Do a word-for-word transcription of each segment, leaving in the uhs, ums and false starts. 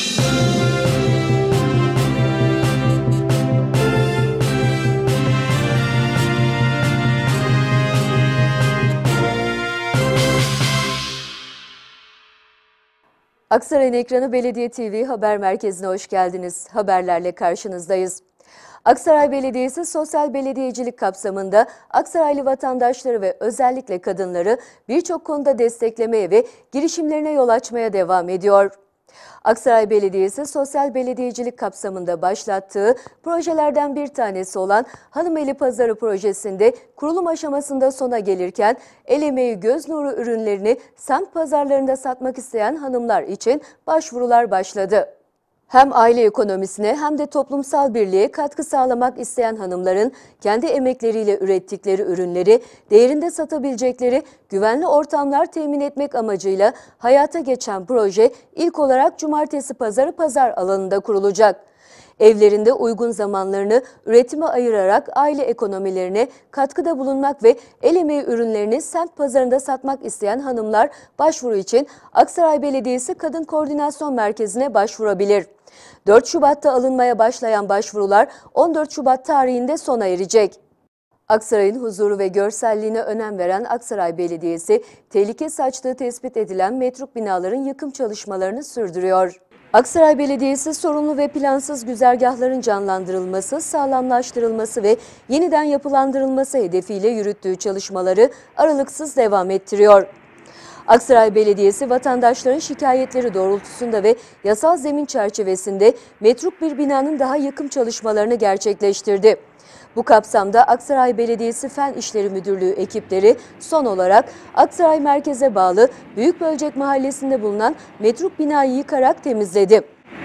Aksaray'ın ekranı Belediye T V Haber Merkezi'ne hoş geldiniz. Haberlerle karşınızdayız. Aksaray Belediyesi sosyal belediyecilik kapsamında Aksaraylı vatandaşları ve özellikle kadınları birçok konuda desteklemeye ve girişimlerine yol açmaya devam ediyor. Aksaray Belediyesi sosyal belediyecilik kapsamında başlattığı projelerden bir tanesi olan Hanımeli Pazarı projesinde kurulum aşamasında sona gelirken el emeği göz nuru ürünlerini semt pazarlarında satmak isteyen hanımlar için başvurular başladı. Hem aile ekonomisine hem de toplumsal birliğe katkı sağlamak isteyen hanımların kendi emekleriyle ürettikleri ürünleri değerinde satabilecekleri güvenli ortamlar temin etmek amacıyla hayata geçen proje ilk olarak Cumartesi Pazarı pazar alanında kurulacak. Evlerinde uygun zamanlarını üretime ayırarak aile ekonomilerine katkıda bulunmak ve el emeği ürünlerini semt pazarında satmak isteyen hanımlar başvuru için Aksaray Belediyesi Kadın Koordinasyon Merkezi'ne başvurabilir. dört Şubat'ta alınmaya başlayan başvurular on dört Şubat tarihinde sona erecek. Aksaray'ın huzuru ve görselliğine önem veren Aksaray Belediyesi, tehlike saçtığı tespit edilen metruk binaların yıkım çalışmalarını sürdürüyor. Aksaray Belediyesi sorunlu ve plansız güzergahların canlandırılması, sağlamlaştırılması ve yeniden yapılandırılması hedefiyle yürüttüğü çalışmaları aralıksız devam ettiriyor. Aksaray Belediyesi vatandaşların şikayetleri doğrultusunda ve yasal zemin çerçevesinde metruk bir binanın daha yıkım çalışmalarını gerçekleştirdi. Bu kapsamda Aksaray Belediyesi Fen İşleri Müdürlüğü ekipleri son olarak Aksaray merkeze bağlı Büyükbölcek Mahallesi'nde bulunan metruk binayı yıkarak temizledi.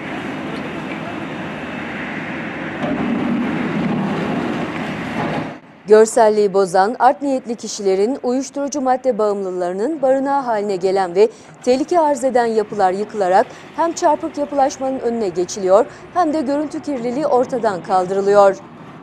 Görselliği bozan, art niyetli kişilerin uyuşturucu madde bağımlılarının barınağı haline gelen ve tehlike arz eden yapılar yıkılarak hem çarpık yapılaşmanın önüne geçiliyor hem de görüntü kirliliği ortadan kaldırılıyor.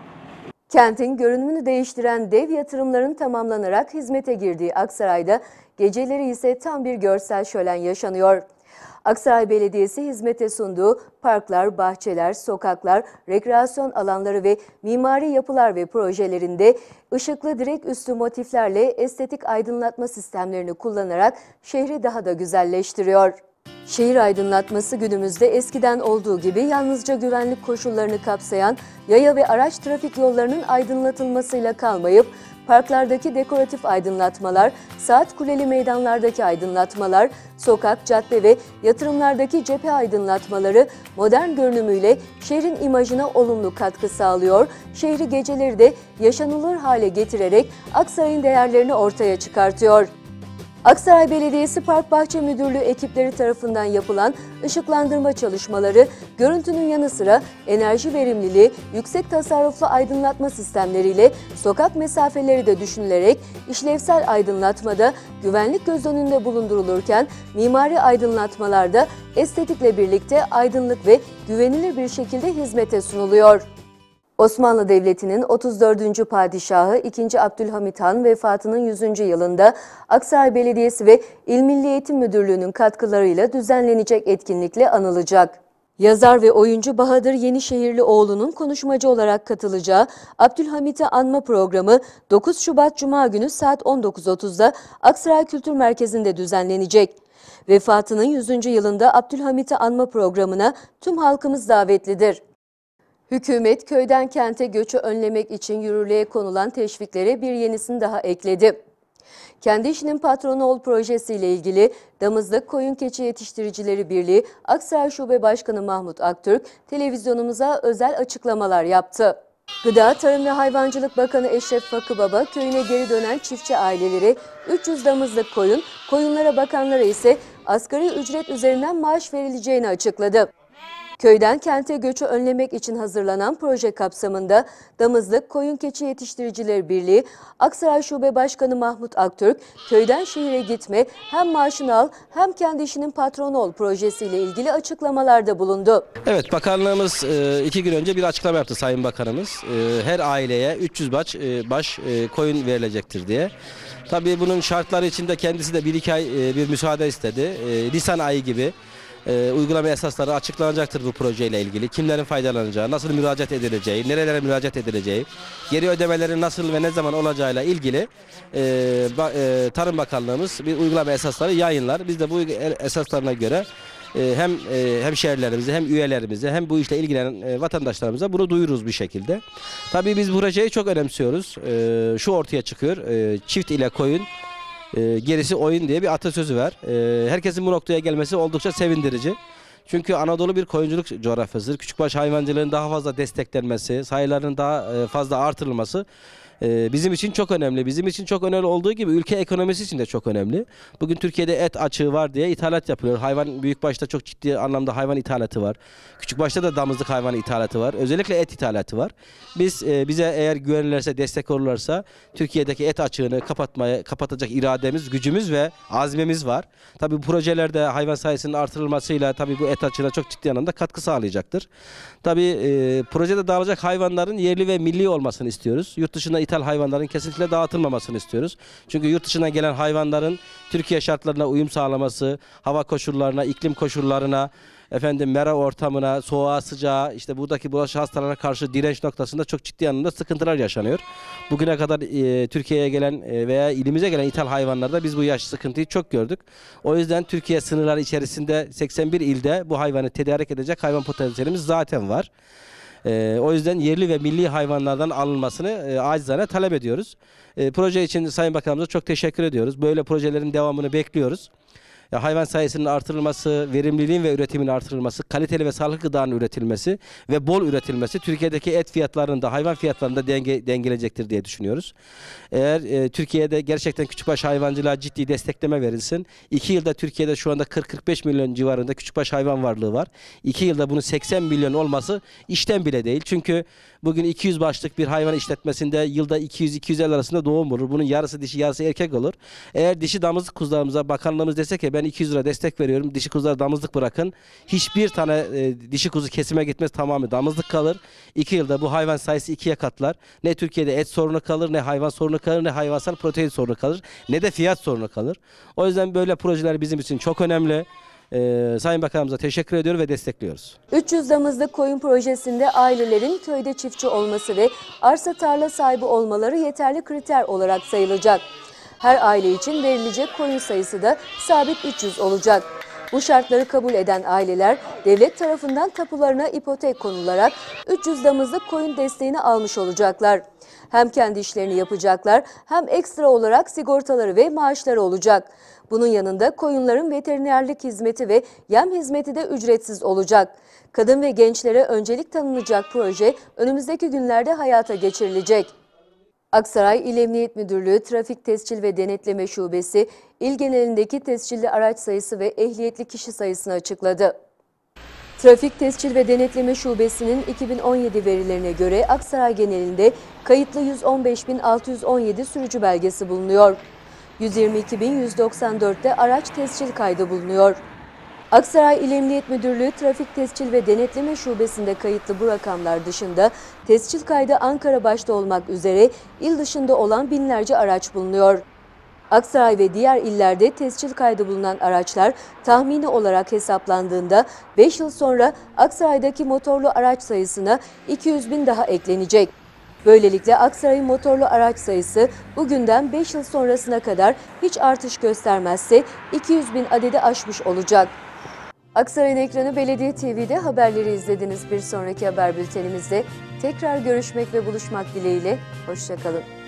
Kentin görünümünü değiştiren dev yatırımların tamamlanarak hizmete girdiği Aksaray'da geceleri ise tam bir görsel şölen yaşanıyor. Aksaray Belediyesi hizmete sunduğu parklar, bahçeler, sokaklar, rekreasyon alanları ve mimari yapılar ve projelerinde ışıklı direk üstü motiflerle estetik aydınlatma sistemlerini kullanarak şehri daha da güzelleştiriyor. Şehir aydınlatması günümüzde eskiden olduğu gibi yalnızca güvenlik koşullarını kapsayan yaya ve araç trafik yollarının aydınlatılmasıyla kalmayıp parklardaki dekoratif aydınlatmalar, saat kuleli meydanlardaki aydınlatmalar, sokak, cadde ve yatırımlardaki cephe aydınlatmaları modern görünümüyle şehrin imajına olumlu katkı sağlıyor, şehri geceleri de yaşanılır hale getirerek Aksaray'ın değerlerini ortaya çıkartıyor. Aksaray Belediyesi Park Bahçe Müdürlüğü ekipleri tarafından yapılan ışıklandırma çalışmaları, görüntünün yanı sıra enerji verimliliği, yüksek tasarruflu aydınlatma sistemleriyle sokak mesafeleri de düşünülerek işlevsel aydınlatmada güvenlik göz önünde bulundurulurken mimari aydınlatmalarda estetikle birlikte aydınlık ve güvenilir bir şekilde hizmete sunuluyor. Osmanlı Devleti'nin otuz dördüncü padişahı ikinci. Abdülhamit Han vefatının yüzüncü yılında Aksaray Belediyesi ve İl Milli Eğitim Müdürlüğü'nün katkılarıyla düzenlenecek etkinlikle anılacak. Yazar ve oyuncu Bahadır Yenişehirlioğlu'nun konuşmacı olarak katılacağı Abdülhamit'i anma programı dokuz Şubat Cuma günü saat on dokuz otuzda Aksaray Kültür Merkezi'nde düzenlenecek. Vefatının yüzüncü yılında Abdülhamit'i anma programına tüm halkımız davetlidir. Hükümet köyden kente göçü önlemek için yürürlüğe konulan teşviklere bir yenisini daha ekledi. Kendi işinin patronu ol projesiyle ilgili Damızlık Koyun Keçi Yetiştiricileri Birliği Aksaray Şube Başkanı Mahmut Aktürk televizyonumuza özel açıklamalar yaptı. Gıda, Tarım ve Hayvancılık Bakanı Eşref Fakıbaba köyüne geri dönen çiftçi aileleri üç yüz damızlık koyun, koyunlara bakanlara ise asgari ücret üzerinden maaş verileceğini açıkladı. Köyden kente göçü önlemek için hazırlanan proje kapsamında Damızlık Koyun Keçi Yetiştiricileri Birliği Aksaray Şube Başkanı Mahmut Aktürk, köyden şehire gitme, hem maaşını al hem kendi işinin patronu ol projesiyle ilgili açıklamalarda bulundu. Evet, bakanlığımız iki gün önce bir açıklama yaptı Sayın Bakanımız. Her aileye üç yüz baş, baş koyun verilecektir diye. Tabii bunun şartları içinde kendisi de bir iki ay bir müsaade istedi. Nisan ayı gibi e, uygulama esasları açıklanacaktır bu projeyle ilgili. Kimlerin faydalanacağı, nasıl müracaat edileceği, nerelere müracaat edileceği, geri ödemelerin nasıl ve ne zaman olacağıyla ilgili e, ba, e, Tarım Bakanlığımız bir uygulama esasları yayınlar. Biz de bu esaslarına göre e, hem e, hemşehrilerimize hem üyelerimize hem bu işle ilgilenen e, vatandaşlarımıza bunu duyururuz bir şekilde. Tabii biz bu projeyi çok önemsiyoruz. E, şu ortaya çıkıyor, e, çift ile koyun, E, gerisi oyun diye bir atasözü var. E, herkesin bu noktaya gelmesi oldukça sevindirici. Çünkü Anadolu bir koyunculuk coğrafyasıdır. Küçükbaş hayvancılığın daha fazla desteklenmesi, sayılarının daha e, fazla artırılması e, bizim için çok önemli. Bizim için çok önemli olduğu gibi ülke ekonomisi için de çok önemli. Bugün Türkiye'de et açığı var diye ithalat yapılıyor. Hayvan büyükbaşta çok ciddi anlamda hayvan ithalatı var. Küçükbaşta da damızlık hayvan ithalatı var. Özellikle et ithalatı var. Biz e, bize eğer güvenirlerse, destek olurlarsa Türkiye'deki et açığını kapatmaya kapatacak irademiz, gücümüz ve azmimiz var. Tabii bu projelerde hayvan sayısının artırılmasıyla tabii bu et açığına çok ciddi anlamda katkı sağlayacaktır. Tabii e, projede dağılacak hayvanların yerli ve milli olmasını istiyoruz. Yurt dışına ithal hayvanların kesinlikle dağıtılmamasını istiyoruz. Çünkü yurt dışına gelen hayvanların Türkiye şartlarına uyum sağlaması, hava koşullarına, iklim koşullarına, efendim mera ortamına, soğuğa, sıcağa, işte buradaki bulaşıcı hastalara karşı direnç noktasında çok ciddi anlamda sıkıntılar yaşanıyor. Bugüne kadar e, Türkiye'ye gelen e, veya ilimize gelen ithal hayvanlarda biz bu yaş sıkıntıyı çok gördük. O yüzden Türkiye sınırları içerisinde seksen bir ilde bu hayvanı tedarik edecek hayvan potansiyelimiz zaten var. E, o yüzden yerli ve milli hayvanlardan alınmasını e, acizane talep ediyoruz. E, proje için Sayın Bakanımıza çok teşekkür ediyoruz. Böyle projelerin devamını bekliyoruz. Hayvan sayısının artırılması, verimliliğin ve üretimin artırılması, kaliteli ve sağlıklı gıdanın üretilmesi ve bol üretilmesi Türkiye'deki et fiyatlarında, hayvan fiyatlarında denge, dengeleyecektir diye düşünüyoruz. Eğer e, Türkiye'de gerçekten küçükbaş hayvancılığa ciddi destekleme verilsin, iki yılda Türkiye'de şu anda kırk kırk beş milyon civarında küçükbaş hayvan varlığı var. iki yılda bunun seksen milyon olması işten bile değil. Çünkü bugün iki yüz başlık bir hayvan işletmesinde yılda iki yüz iki yüz elli arasında doğum olur. Bunun yarısı dişi, yarısı erkek olur. Eğer dişi damızlık kuzularımıza bakanlığımız dese ki ben iki yüz lira destek veriyorum, dişi kuzulara damızlık bırakın. Hiçbir tane e, dişi kuzu kesime gitmez, tamamı damızlık kalır. iki yılda bu hayvan sayısı ikiye katlar. Ne Türkiye'de et sorunu kalır, ne hayvan sorunu kalır, ne hayvansal protein sorunu kalır, ne de fiyat sorunu kalır. O yüzden böyle projeler bizim için çok önemli. Ee, Sayın Bakanımıza teşekkür ediyor ve destekliyoruz. üç yüz damızlık koyun projesinde ailelerin köyde çiftçi olması ve arsa tarla sahibi olmaları yeterli kriter olarak sayılacak. Her aile için verilecek koyun sayısı da sabit üç yüz olacak. Bu şartları kabul eden aileler devlet tarafından tapularına ipotek konularak üç yüz damızlık koyun desteğini almış olacaklar. Hem kendi işlerini yapacaklar hem ekstra olarak sigortaları ve maaşları olacak. Bunun yanında koyunların veterinerlik hizmeti ve yem hizmeti de ücretsiz olacak. Kadın ve gençlere öncelik tanınacak proje önümüzdeki günlerde hayata geçirilecek. Aksaray İl Emniyet Müdürlüğü Trafik Tescil ve Denetleme Şubesi, il genelindeki tescilli araç sayısı ve ehliyetli kişi sayısını açıkladı. Trafik Tescil ve Denetleme Şubesi'nin iki bin on yedi verilerine göre Aksaray genelinde kayıtlı yüz on beş bin altı yüz on yedi sürücü belgesi bulunuyor. yüz yirmi iki bin yüz doksan dörtte araç tescil kaydı bulunuyor. Aksaray İl Emniyet Müdürlüğü Trafik Tescil ve Denetleme Şubesi'nde kayıtlı bu rakamlar dışında tescil kaydı Ankara başta olmak üzere il dışında olan binlerce araç bulunuyor. Aksaray ve diğer illerde tescil kaydı bulunan araçlar tahmini olarak hesaplandığında beş yıl sonra Aksaray'daki motorlu araç sayısına iki yüz bin daha eklenecek. Böylelikle Aksaray'ın motorlu araç sayısı bugünden beş yıl sonrasına kadar hiç artış göstermezse iki yüz bin adedi aşmış olacak. Aksaray'ın ekranı Belediye T V'de haberleri izlediniz. Bir sonraki haber bültenimizde tekrar görüşmek ve buluşmak dileğiyle. Hoşça kalın.